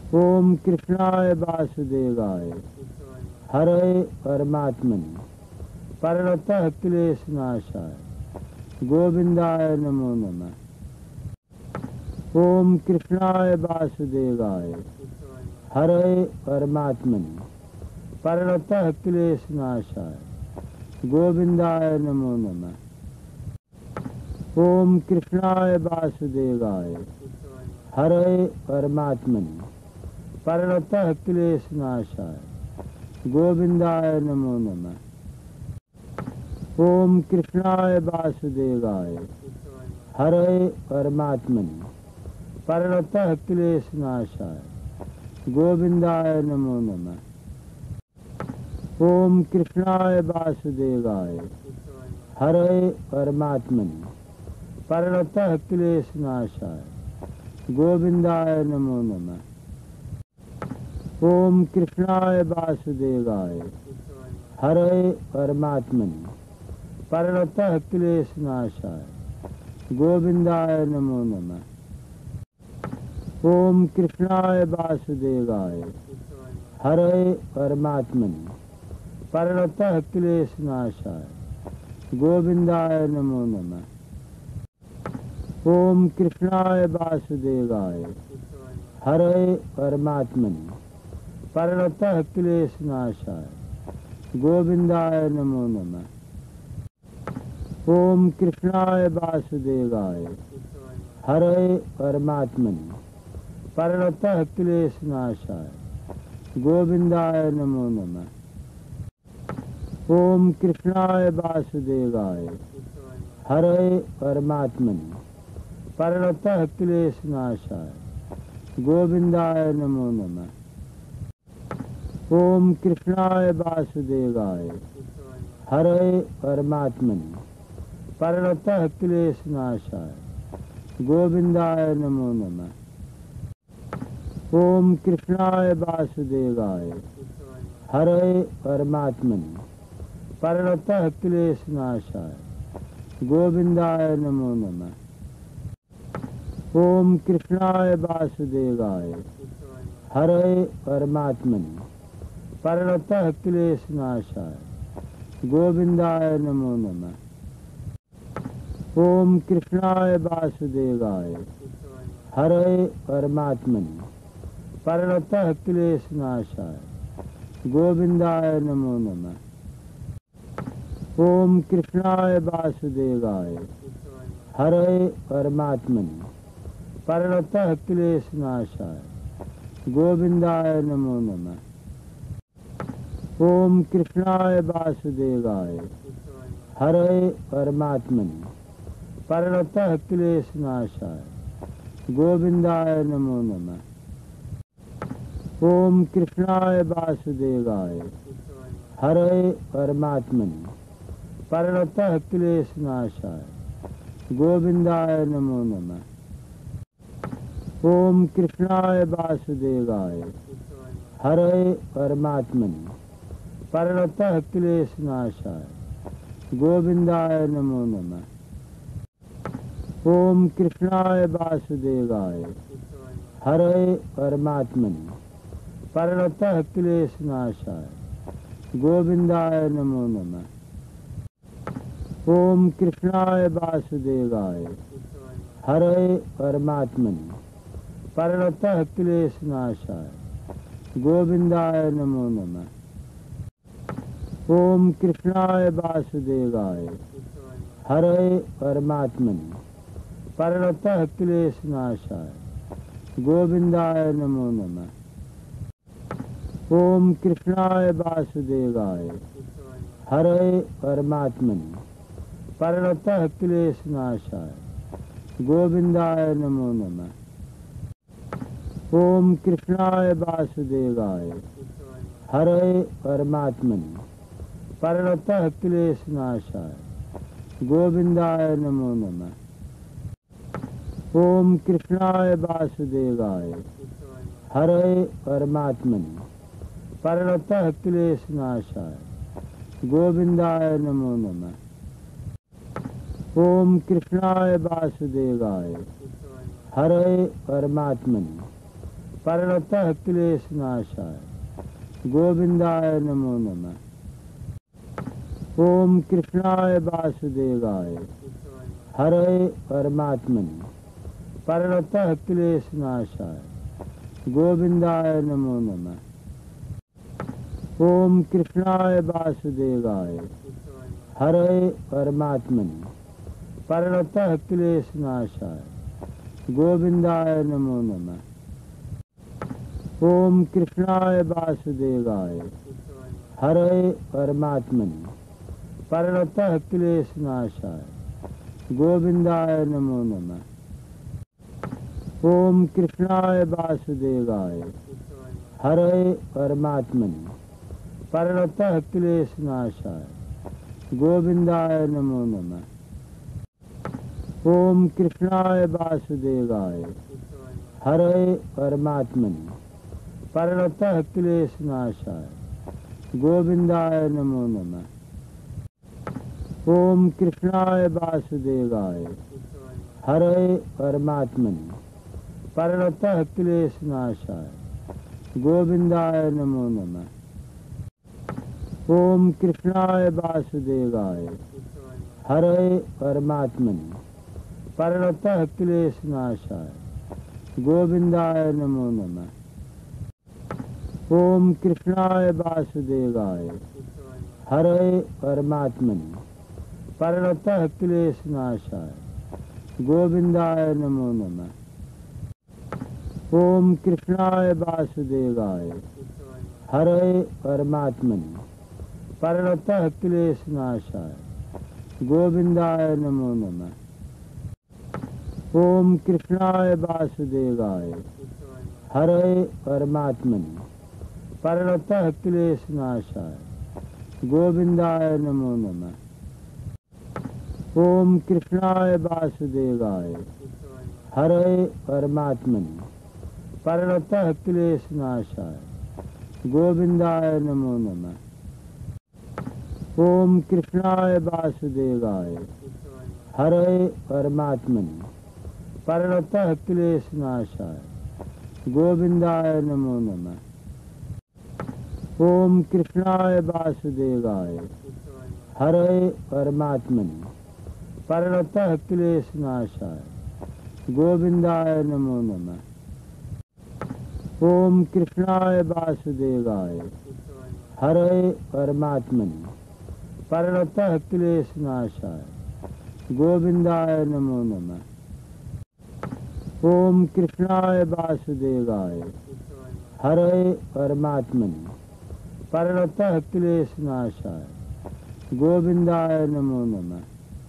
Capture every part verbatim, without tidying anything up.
ओम कृष्णाय वासुदेवाय हरे परमात्मने प्रणतः क्लेशनाशाय गोविंदाय नमो नमः। ओम कृष्णाय वासुदेवाय हरे परमात्मने प्रणतः क्लेशनाशाय गोविंदाय नमो नमः। ओम कृष्णाय वासुदेवाय हरे परमात्मने प्रणतः क्लेशनाशाय गोविंदाय नमो नमः। ओम कृष्णाय वासुदेवाय हरे परमात्मने प्रणतः क्लेशनाशाय गोविंदाय नमो नमः। ओम कृष्णाय वासुदेवाय हरे परमात्मने प्रणतः क्लेशनाशाय गोविंदाय नमो नमः। ओम कृष्णाय वासुदेवाय हरे परमात्मने प्रणतः क्लेशनाशाय गोविंदाय नमो नमः। ओम कृष्णाय वासुदेवाय हरे परमात्मने प्रणतः क्लेशनाशाय गोविंदाय नमो नमः। ओम कृष्णाय वासुदेवाय हरे परमात्मने प्रणतः क्लेशनाशाय गोविंदाय नमो नमः। ओम कृष्णाय वासुदेवाय हरे परमात्मने प्रणतः क्लेशनाशाय गोविंदाय नमो नमः। ओम कृष्णाय वासुदेवाय हरे परमात्मने प्रणतः क्लेशनाशाय गोविंदाय नमो नमः। ओम कृष्णाय वासुदेवाय हरे परमात्मने प्रणतः क्लेशनाशाय गोविंदाय नमो नमः। ओम कृष्णाय वासुदेवाय हरे परमात्मने प्रणतः क्लेशनाशाय गोविंदाय नमो नमः। ओम कृष्णाय वासुदेवाय हरे परमात्मने प्रणतः क्लेशनाशाय गोविंदाय नमो नमः। ओम कृष्णाय वासुदेवाय हरे परमात्मने प्रणतः क्लेशनाशाय गोविंदाय नमो नमः। ओम कृष्णाय वासुदेवाय हरे परमात्मने प्रणतः क्लेशनाशाय गोविंदाय नमो नमः। ओम कृष्णाय वासुदेवाय हरे परमात्मने प्रणतः क्लेशनाशाय गोविंदाय नमो नमः। ओम कृष्णाय वासुदेवाय हरे परमात्मने प्रणतः क्लेशनाशाय गोविंदाय नमो नमः। ओम कृष्णाय वासुदेवाय हरे परमात्मने प्रणतः क्लेशनाशाय गोविंदाय नमो नमः। ओम कृष्णाय वासुदेवाय हरे परमात्मने प्रणतः क्लेशनाशाय गोविंदाय नमो नमः। ओम कृष्णाय वासुदेवाय हरे परमात्मने प्रणतः क्लेशनाशाय गोविंदाय नमो नमः। ओम कृष्णाय वासुदेवाय हरे परमात्मने प्रणतः क्लेशनाशाय गोविंदाय नमो नमः। ओम कृष्णाय वासुदेवाय हरे परमात्मने प्रणतः क्लेशनाशाय गोविंदाय नमो नमः। ओम कृष्णाय वासुदेवाय हरे परमात्मने प्रणतः क्लेशनाशाय गोविंदाय नमो नमः। ओम कृष्णाय वासुदेवाय हरे परमात्मने प्रणतः क्लेशनाशाय गोविंदाय नमो नमः। ओम कृष्णाय वासुदेवाय हरे परमात्मने परिणतः क्लेशनाशाय गोविंदाय नमो नमः। ओम कृष्णाय वासुदेवाय हरे परमात्मने परिणतः क्लेशनाशाय गोविंदाय नमो नमः। ओम कृष्णाय वासुदेवाय हरे परमात्मने परिणतः क्लेशनाशाय गोविंदाय नमो नमः। ओम कृष्णाय वासुदेवाय हरे परमात्मने परिणतः क्लेशनाशाय गोविंदाय नमो नमः। ओम कृष्णाय वासुदेवाय हरे परमात्मने परिणतः क्लेशनाशाय गोविंदाय नमो नमः। ओम कृष्णाय वासुदेवाय हरे परमात्मने परिणतः क्लेशनाशाय गोविंदाय नमो नमः। ओम कृष्णाय वासुदेवाय हरे परमात्मने परिणतः क्लेशनाशाय गोविंदाय नमो नमः। ओम कृष्णाय वासुदेवाय हरे परमात्मने परिणतः क्लेशनाशाय गोविंदाय नमो नमः। ओम कृष्णाय वासुदेवाय हरे परमात्मने परिणतः क्लेशनाशाय गोविंदाय नमो नमः। ओम कृष्णाय वासुदेवाय हरे परमात्मने परिणतः क्लेशनाशाय गोविंदाय नमो नमः। ओम कृष्णाय वासुदेवाय हरे परमात्मने परिणतः क्लेशनाशाय गोविंदाय नमो नमः। ओम कृष्णाय वासुदेवाय हरे परमात्मने परिणतः क्लेशनाशाय गोविंदाय नमो नमः। ओम कृष्णाय वासुदेवाय हरे परमात्मने परिणतः क्लेशनाशाय गोविंदाय नमो नमः। ओम कृष्णाय वासुदेवाय हरे परमात्मने परिणतः क्लेशनाशाय गोविंदाय नमो नमः। ओम कृष्णाय वासुदेवाय हरे परमात्मने परिणतः क्लेशनाशाय गोविंदाय नमो नमः। ओम कृष्णाय वासुदेवाय हरे परमात्मने परिणतः क्लेशनाशाय गोविंदाय नमो नमः।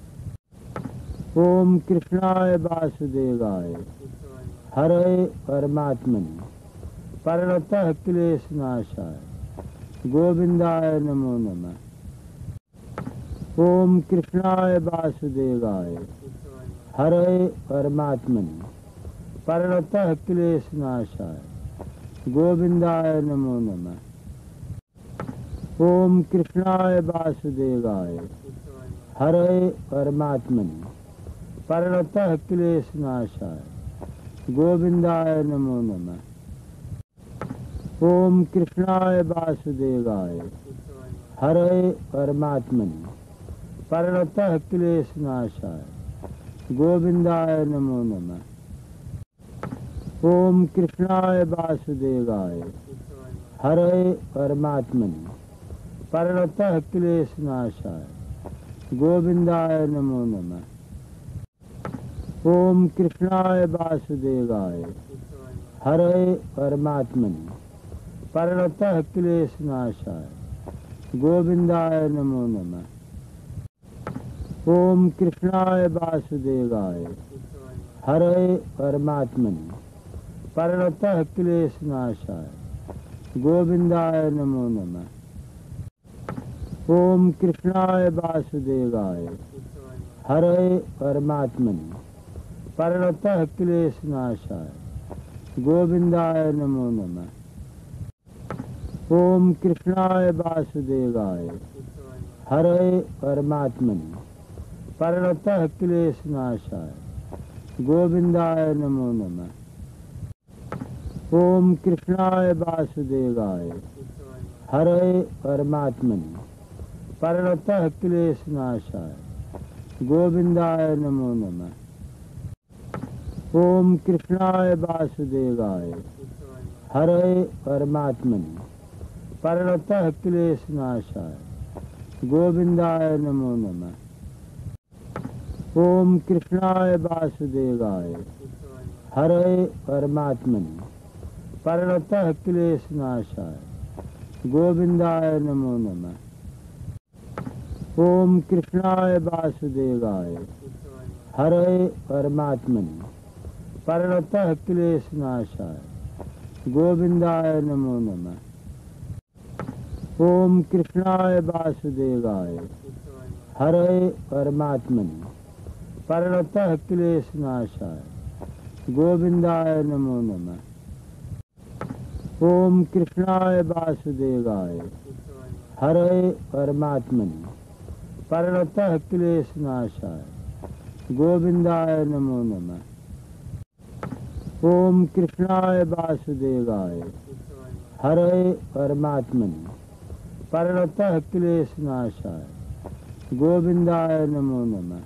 ओम कृष्णाय वासुदेवाय हरे परमात्मने परिणतः क्लेशनाशाय गोविंदाय नमो नमः। ओम कृष्णाय वासुदेवाय हरे परमात्मने परिणतः क्लेशनाशाय गोविंदाय नमो नमः। ओम कृष्णाय वासुदेवाय हरे परमात्मने परिणतः क्लेशनाशाय गोविंदाय नमो नमः। ओम कृष्णाय वासुदेवाय हरे परमात्मने परिणतः क्लेशनाशाय गोविंदाय नमो नमः। ओम कृष्णाय वासुदेवाय हरे परमात्मने परिणतः क्लेशनाशाय गोविंदाय नमो नमः। ओम कृष्णाय वासुदेवाय हरे परमात्मने परिणतः क्लेशनाशाय गोविंदाय नमो नमः। ओम कृष्णाय वासुदेवाय हरे परमात्मने परिणतः क्लेशनाशाय गोविंदाय नमो नमः। ओम कृष्णाय वासुदेवाय हरे परमात्मने परिणतः क्लेशनाशाय गोविंदाय नमो नमः। ओम कृष्णाय वासुदेवाय हरे परमात्मने परिणतः क्लेशनाशाय गोविंदाय नमो नमः। ओम कृष्णाय वासुदेवाय हरे परमात्मने प्रणतः क्लेशनाशाय गोविंदाय नमो नमः। ओम कृष्णाय वासुदेवाय हरे परमात्मने प्रणतः क्लेशनाशाय गोविंदाय नमो नमः। ओम कृष्णाय वासुदेवाय हरे परमात्मने प्रणतः क्लेशनाशाय गोविंदाय नमो नमः। ओम कृष्णाय वासुदेवाय हरे परमात्मने प्रणतः क्लेशनाशाय गोविंदाय नमो नमः। ओम कृष्णाय वासुदेवाय हरे परमात्मने प्रणतः क्लेशनाशाय गोविंदाय नमो नमः। ओम कृष्णाय वासुदेवाय हरे परमात्मने प्रणतः क्लेशनाशाय गोविंदाय नमो नमः। ओम कृष्णाय वासुदेवाय हरे परमात्मने प्रणतः क्लेशनाशाय गोविंदाय नमो नमः।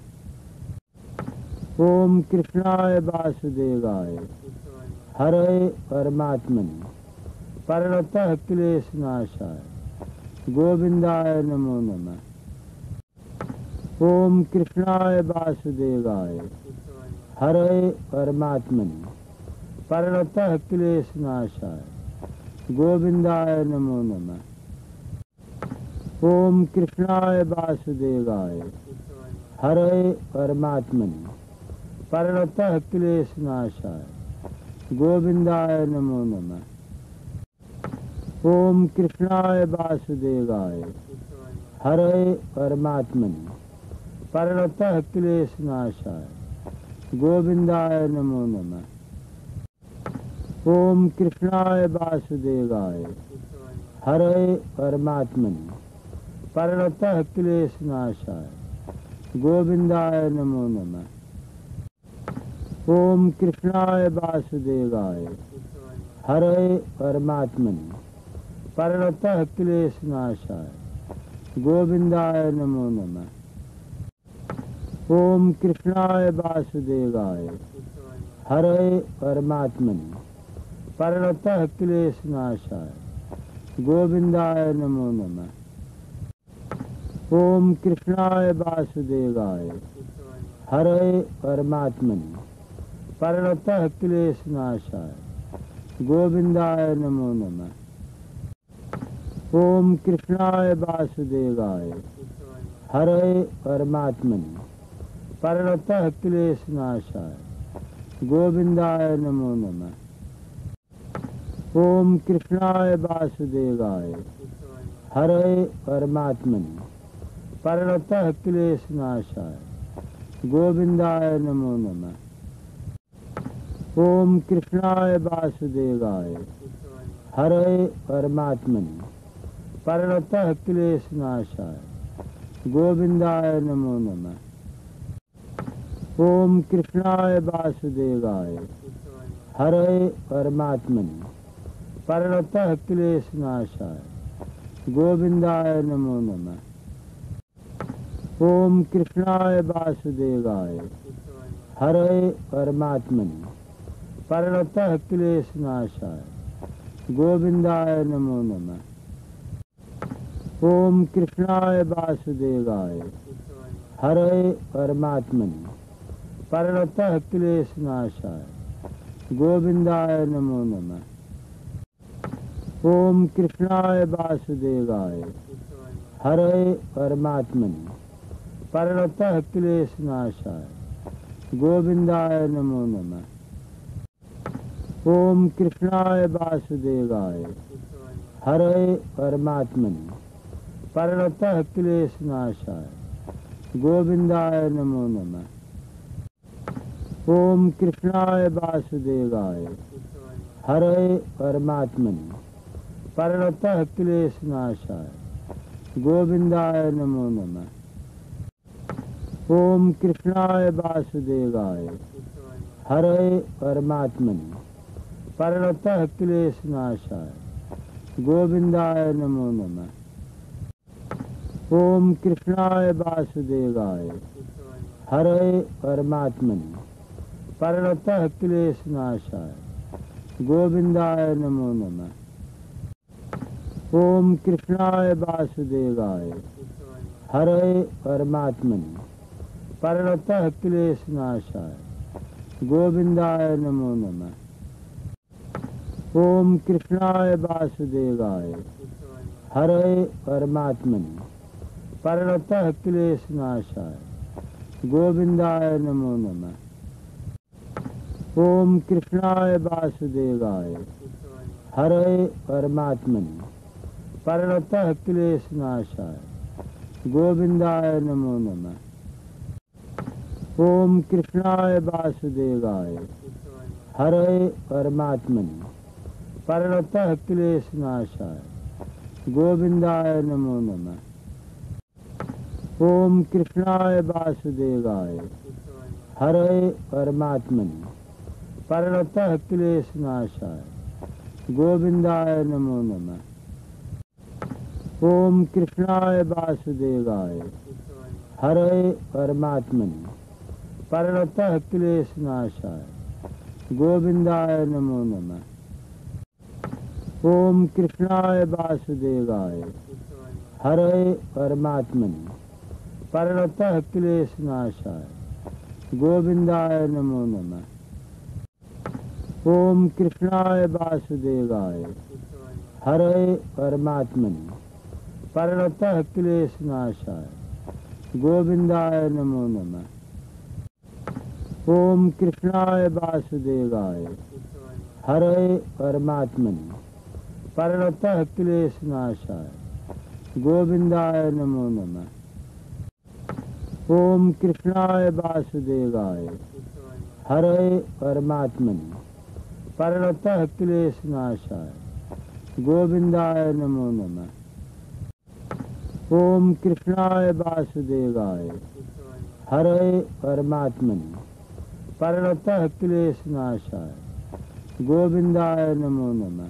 ओम कृष्णाय वासुदेवाय हरे परमात्मने प्रणतः क्लेशनाशाय गोविंदाय नमो नमः। ओम कृष्णाय वासुदेवाय हरे परमात्मने प्रणतः क्लेशनाशाय गोविंदाय नमो नमः। ओम कृष्णाय वासुदेवाय हरे परमात्मने प्रणतः क्लेशनाशाय गोविंदाय नमो नमः। ओम कृष्णाय वासुदेवाय हरे परमात्मने प्रणतः क्लेशनाशाय गोविंदाय नमो नमः। ओम कृष्णाय वासुदेवाय हरे परमात्मने प्रणतः क्लेशनाशाय गोविंदाय नमो नमः। ओम कृष्णाय वासुदेवाय हरे परमात्मने प्रणतः क्लेशनाशाय गोविंदाय नमो नमः। ओम कृष्णाय वासुदेवाय हरे परमात्मने प्रणतः क्लेशनाशाय गोविंदाय नमो नमः। ओम कृष्णाय वासुदेवाय हरे परमात्मने प्रणतः क्लेशनाशाय गोविंदाय नमो नमः। ओम कृष्णाय वासुदेवाय हरे परमात्मने प्रणतः क्लेशनाशाय गोविंदाय नमो नमः। ओम कृष्णाय वासुदेवाय हरे परमात्मने प्रणतः क्लेशनाशाय गोविंदाय नमो नमः। ओम कृष्णाय वासुदेवाय हरे परमात्मने प्रणतः क्लेशनाशाय गोविंदाय नमो नमः। ओम कृष्णाय वासुदेवाय हरे परमात्मने प्रणतः क्लेशनाशाय गोविंदाय नमो नमः। ओम कृष्णाय वासुदेवाय हरे परमात्मने प्रणतः क्लेशनाशाय गोविंदाय नमो नमः। ओम कृष्णाय वासुदेवाय हरे परमात्मने प्रणतः क्लेशनाशाय गोविंदाय नमो नमः। ओम कृष्णाय वासुदेवाय हरे परमात्मने प्रणतः क्लेशनाशाय गोविंदाय नमो नमः। ओम कृष्णाय वासुदेवाय हरे परमात्मने प्रणतः क्लेशनाशाय गोविंदाय नमो नमः। ओम कृष्णाय वासुदेवाय हरे परमात्मने प्रणतः क्लेशनाशाय गोविंदाय नमो नमः। ओम कृष्णाय वासुदेवाय हरे परमात्मने परिणतः क्लेशनाशाय गोविंदाय नमो नमः। ओम कृष्णाय वासुदेवाय हरे परमात्मने परिणतः क्लेशनाशाय गोविंदाय नमो नमः। ओम कृष्णाय वासुदेवाय हरे परमात्मने परिणतः क्लेशनाशाय गोविंदाय नमो नमः। ओम कृष्णाय वासुदेवाय हरे परमात्मने परिणतः क्लेशनाशाय गोविंदाय नमो नमः। ओम कृष्णाय वासुदेवाय हरे परमात्मने परिणतः क्लेशनाशाय गोविंदाय नमो नमः। ओम कृष्णाय वासुदेवाय हरे परमात्मने परिणतः क्लेशनाशाय गोविंदाय नमो नमः। ओम कृष्णाय वासुदेवाय हरे परमात्मने परिणतः क्लेशनाशाय गोविंदाय नमो नमः। ओम कृष्णाय वासुदेवाय हरे परमात्मने परिणतः क्लेशनाशाय गोविंदाय नमो नमः। ओम कृष्णाय वासुदेवाय हरे परमात्मने परिणतः क्लेशनाशाय गोविंदाय नमो नमः। ओम कृष्णाय वासुदेवाय हरे परमात्मने परिणतः क्लेशनाशाय गोविंदाय नमो नमः। ओम कृष्णाय वासुदेवाय हरे परमात्मने परिणतः क्लेशनाशाय गोविंदाय नमो नमः। ओम कृष्णाय वासुदेवाय हरे परमात्मने परिणतः क्लेशनाशाय गोविंदाय नमो नमः। ओम कृष्णाय वासुदेवाय हरे परमात्मने परिणतः क्लेशनाशाय गोविंदाय नमो नमः।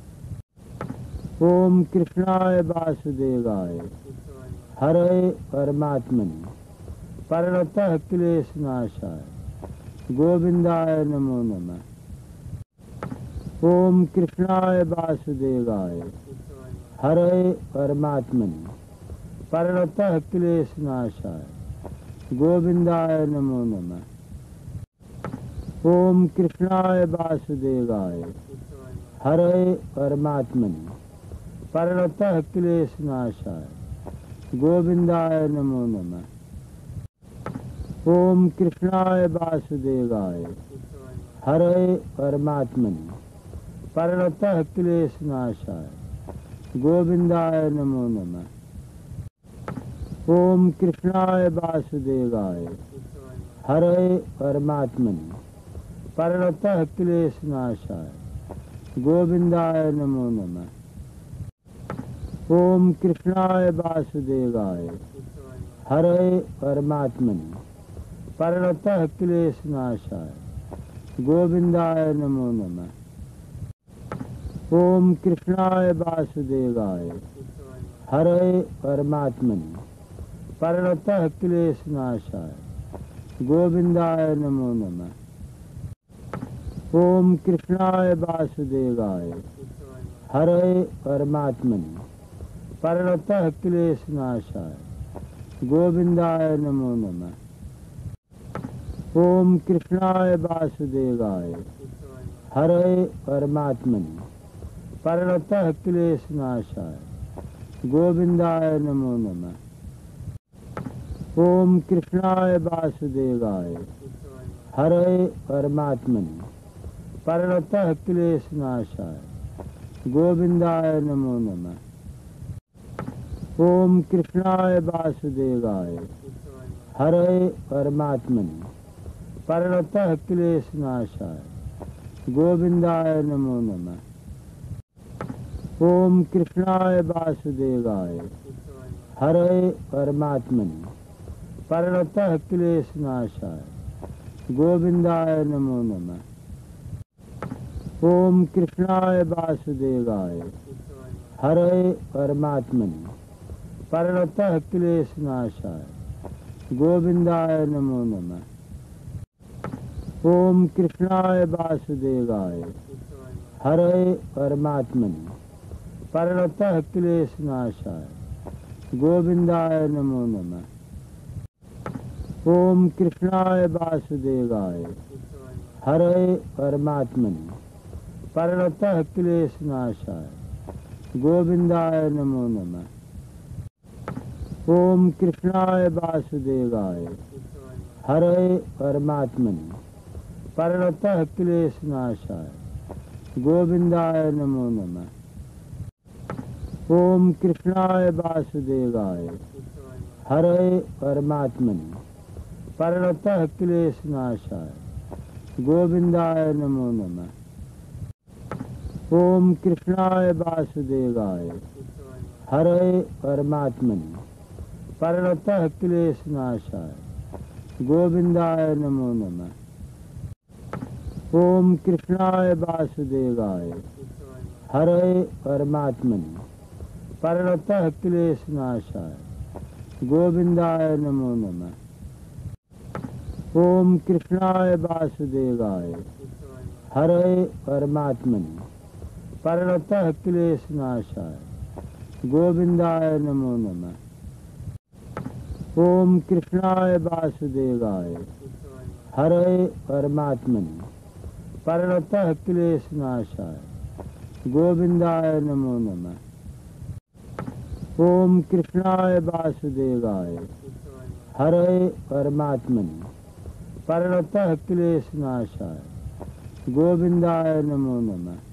ओम कृष्णाय वासुदेवाय हरे परमात्मने परिणतः क्लेशनाशाय गोविंदाय नमो नमः। ओम कृष्णाय वासुदेवाय हरे परमात्मने परिणतः क्लेशनाशाय गोविंदाय नमो नमः। ओम कृष्णाय वासुदेवाय हरे परमात्मने परिणतः क्लेशनाशाय गोविंदाय नमो नमः। ओम कृष्णाय वासुदेवाय हरे परमात्मने परिणतः क्लेशनाशाय गोविंदाय नमो नमः। ओम कृष्णाय वासुदेवाय हरे परमात्मने परिणतः क्लेशनाशाय गोविंदाय नमो नमः। ओम कृष्णाय वासुदेवाय हरे परमात्मने परिणतः क्लेशनाशाय गोविंदाय नमो नमः। ओम कृष्णाय वासुदेवाय हरे परमात्मने परिणतः क्लेशनाशाय गोविंदाय नमो नमः। ओम कृष्णाय वासुदेवाय हरे परमात्मने परिणतः क्लेशनाशाय गोविंदाय नमो नमः। ओम कृष्णाय वासुदेवाय हरे परमात्मने परिणतः क्लेशनाशाय गोविंदाय नमो नमः। ओम कृष्णाय वासुदेवाय हरे परमात्मने परिणतः क्लेशनाशाय गोविंदाय नमो नमः। ओम कृष्णाय वासुदेवाय हरे परमात्मने परिणतः क्लेशनाशाय गोविंदाय नमो नमः। ओम कृष्णाय वासुदेवाय हरे परमात्मने परिणतः क्लेशनाशाय गोविंदाय नमो नमः। ओम कृष्णाय वासुदेवाय हरे परमात्मने प्रणतः क्लेशनाशाय गोविंदाय नमो नमः। ओम कृष्णाय वासुदेवाय हरे परमात्मने प्रणतः क्लेशनाशाय गोविंदाय नमो नमः। ओम कृष्णाय वासुदेवाय हरे परमात्मने प्रणतः क्लेशनाशाय गोविंदाय नमो नमः। ओम कृष्णाय वासुदेवाय हरे परमात्मने प्रणतः क्लेशनाशाय गोविंदाय नमो नमः। ओम कृष्णाय वासुदेवाय हरे परमात्मने प्रणतः क्लेशनाशाय गोविंदाय नमो नमः। ओम कृष्णाय वासुदेवाय हरे परमात्मने प्रणतः क्लेशनाशाय गोविंदाय नमो नमः। ओम कृष्णाय वासुदेवाय हरे परमात्मने प्रणतः क्लेशनाशाय गोविंदाय नमो नमः। ओम कृष्णाय वासुदेवाय हरे परमात्मने प्रणतः क्लेशनाशाय गोविंदाय नमो नमः। ओम कृष्णाय वासुदेवाय हरे परमात्मने प्रणतः क्लेशनाशाय गोविंदाय नमो नमः। ओम कृष्णाय वासुदेवाय हरे परमात्मने प्रणतः क्लेशनाशाय गोविंदाय नमो नमः।